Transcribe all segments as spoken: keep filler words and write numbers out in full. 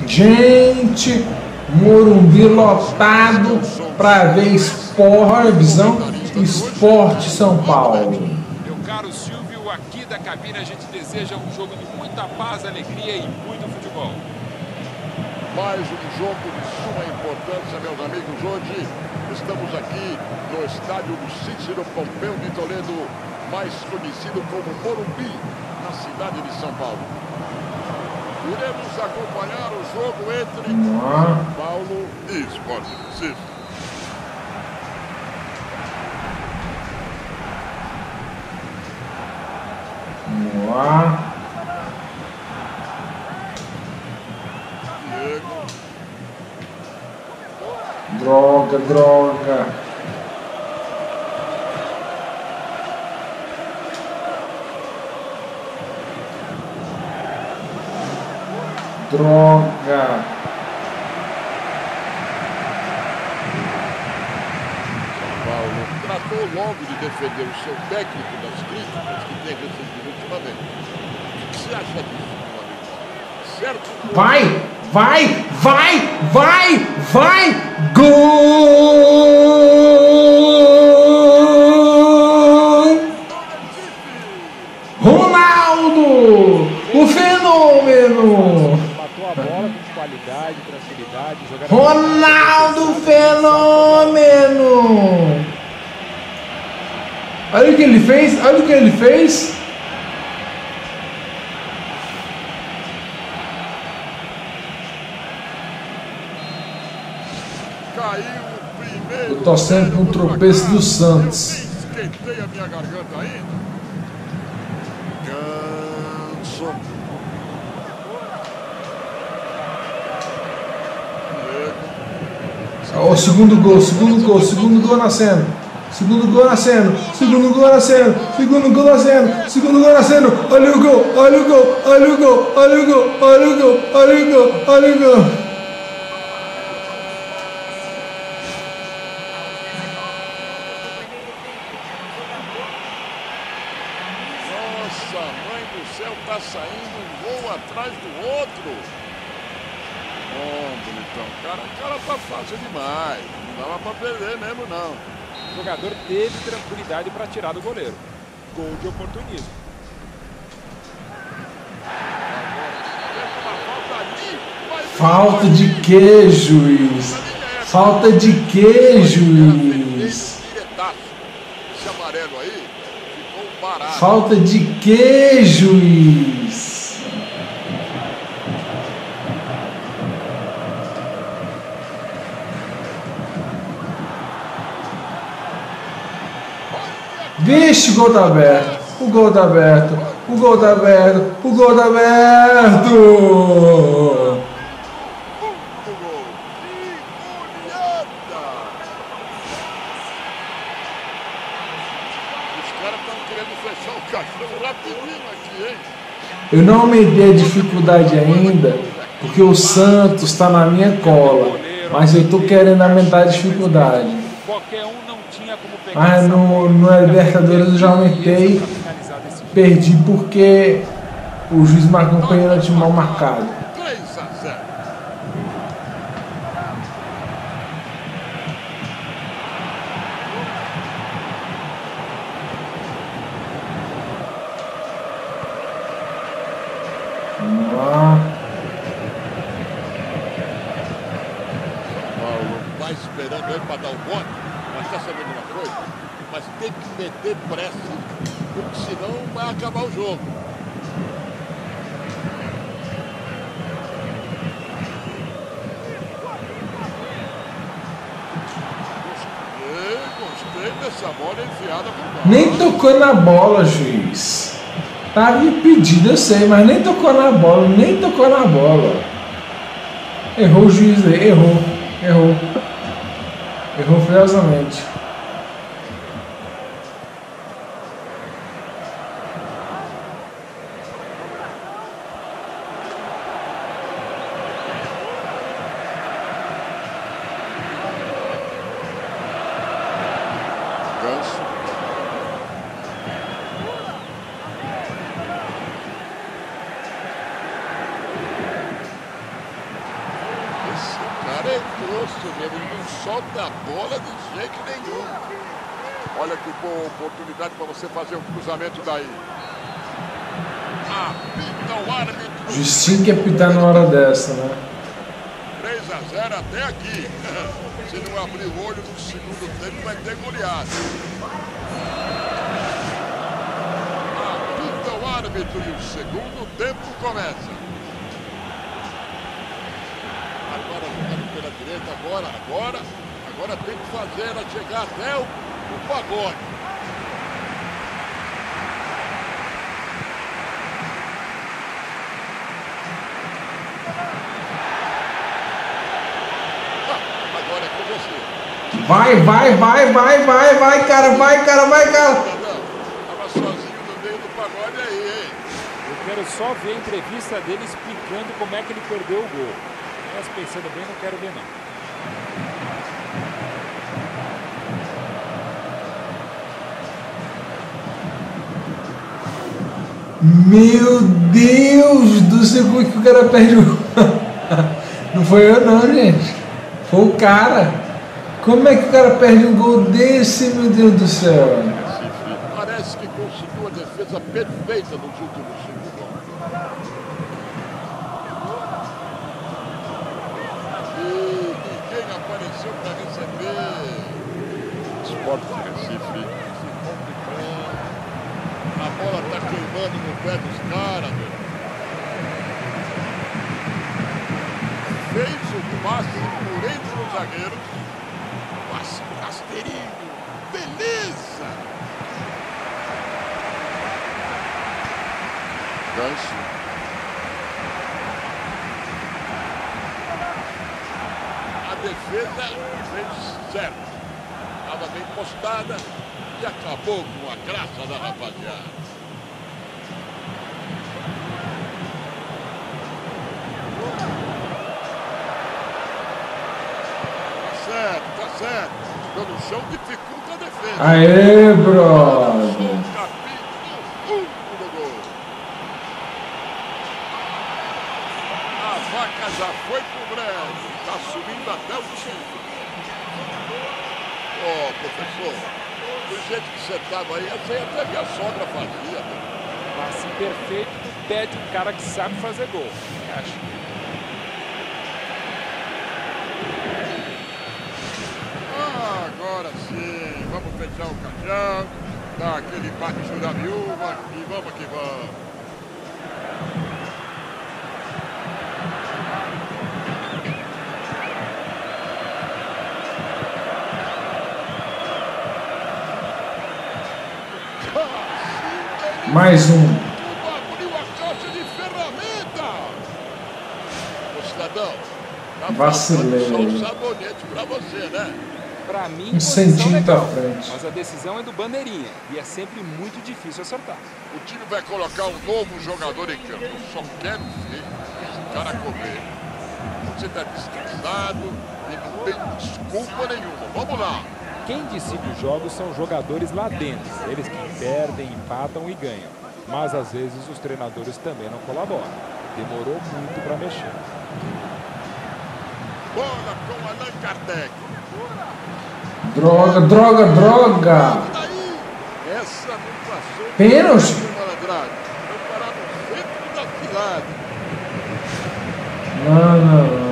Gente, Morumbi lotado para ver Sport, visão Esporte São Paulo. Meu caro Silvio, aqui da cabine a gente deseja um jogo de muita paz, alegria e muito futebol. Mais um jogo de suma importância, meus amigos. Hoje estamos aqui no estádio do Cícero Pompeu de Toledo, mais conhecido como Morumbi, na cidade de São Paulo. Iremos acompanhar o jogo entre São Paulo e Sport Recife. Vamos lá. Diego. Droga, droga. Droga. Paulo tratou logo de defender o seu técnico das críticas que tem recebido ultimamente. O que você acha disso, meu amigo? Certo? Vai, vai, vai, vai, vai. Gol! Ronaldo, o fenômeno. Matou a bola com qualidade, tranquilidade. Ronaldo fenômeno. Olha o que ele fez, olha o que ele fez. Caiu o primeiro. Eu tô torcendo para um tropeço do Santos. Esquentei a minha garganta ainda. Ganso. Ó, o segundo gol, segundo gol, segundo gol nascendo. Segundo gol nascendo, segundo gol nascendo, segundo gol nascendo, segundo gol nascendo. Olha o gol, olha o gol, olha o gol, olha o gol, olha o gol, olha o gol, olha o gol. Nossa, mãe do céu, tá saindo um gol atrás do outro. Bom, bonitão. Cara, o cara tá fácil demais. Não dava pra perder mesmo, não. O jogador teve tranquilidade para tirar do goleiro. Gol de oportunismo. Falta de que, juiz? Falta de que, juiz? Esse amarelo aí ficou parado. Falta de que, juiz? Vixe, o gol tá aberto, o gol tá aberto, o gol tá aberto, o gol tá aberto! Os caras estão querendo fechar o caixão rapidinho aqui, hein? Eu não me dei dificuldade ainda, porque o Santos está na minha cola, mas eu tô querendo aumentar a dificuldade. Qualquer um não tinha como pegar. Mas no, no Libertadores eu já aumentei, perdi porque o juiz marcou um pênalti mal marcado. três a zero. Vamos lá. Paulo vai esperando aí para dar o bote, mas está sabendo uma coisa? Mas tem que meter pressa, porque senão vai acabar o jogo. Gostei, gostei dessa bola enfiada por baixo. Nem tocou na bola, juiz. Tava impedido, eu sei, mas nem tocou na bola, nem tocou na bola. Errou o juiz aí, errou, errou. Errou feiosamente. Ganso. bem grosso mesmo, ele não solta a bola de jeito nenhum. Olha que boa oportunidade para você fazer um cruzamento daí. Apita o árbitro. Justinho que apitar na hora dessa, né? três a zero até aqui. Se não abrir o olho no segundo tempo, vai ter goleada. Apita o árbitro e o segundo tempo começa. Agora jogando pela direita, agora, agora, agora tem que fazer ela chegar até o, o pagode. Agora é com você. Vai, vai, vai, vai, vai, vai, cara, vai, cara, vai, cara. Tava sozinho no meio do pagode aí, hein? Eu quero só ver a entrevista dele explicando como é que ele perdeu o gol. Mas pensando bem, não quero ver não. Meu Deus do céu, como é que o cara perde o... Não foi eu não, gente. Foi o cara. Como é que o cara perde um gol desse, meu Deus do céu? Parece que conseguiu a defesa perfeita nos últimos cinco gols. E ninguém apareceu para receber. Sport Recife se complicando. A bola está queimando no pé dos caras, meu. Fez o passe por entre os zagueiros. Passe rasteirinho. Beleza! Gancho. A defesa fez certo. Estava bem postada e acabou com a graça da rapaziada. Tá certo, tá certo. Ficou no chão, dificulta a defesa. Aê, brother. Capítulo único do gol. A vaca já foi pro brejo. Tá subindo até o time. Ô, oh, professor, do jeito que você tava aí, essa aí até minha sogra fazia. Meu. Passe perfeito do pé de um cara que sabe fazer gol. Acho. Ah, agora sim. Vamos fechar o caixão, dar aquele bate da viúva e vamos que vamos. Mais um. Abriu a caixa de ferramenta. Ô, cidadão, tá Vacilei. só um sabonete pra você, né? Pra mim, Um posição centímetro legal, à frente. mas a decisão é do bandeirinha e é sempre muito difícil acertar. O time vai colocar um novo jogador em campo. Eu só quero ver esse cara correr. Você tá descansado e não tem desculpa nenhuma. Vamos lá. Quem decide os jogos são jogadores lá dentro. Eles que perdem, empatam e ganham. Mas às vezes os treinadores também não colaboram. Demorou muito para mexer. Bola com Allan Kardec. Droga, droga, droga. Daí, essa não passou. Pênalti? Foi parar no centro da cilada. Não, não, não.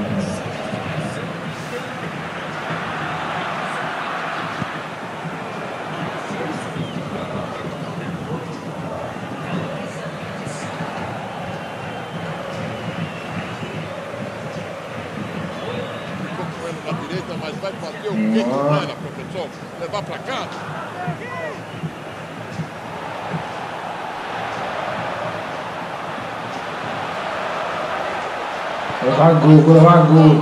Mas vai bater o que com ela, professor? Levar pra cá? Levar gol, vou levar gol.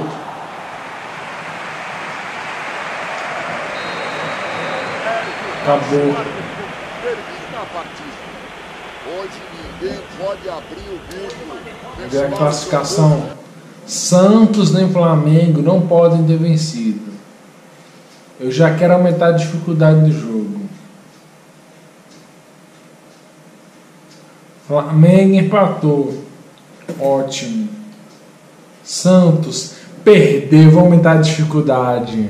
Acabou. Termina a partida. Hoje ninguém pode abrir o bico. Ver a classificação. Santos nem Flamengo não podem ter vencido. Eu já quero aumentar a dificuldade do jogo. Flamengo empatou. Ótimo. Santos perder, vou aumentar a dificuldade.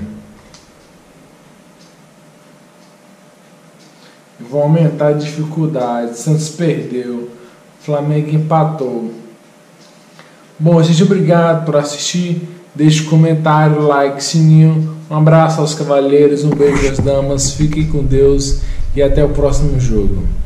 Vou aumentar a dificuldade. Santos perdeu. Flamengo empatou. Bom, gente, obrigado por assistir. Deixe um comentário, like, sininho. Um abraço aos cavaleiros, um beijo às damas. Fiquem com Deus e até o próximo jogo.